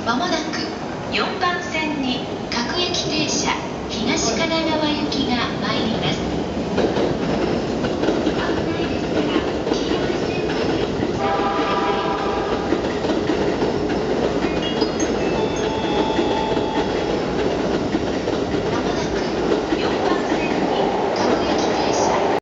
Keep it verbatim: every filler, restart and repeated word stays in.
まもなくよんばん線に各駅停車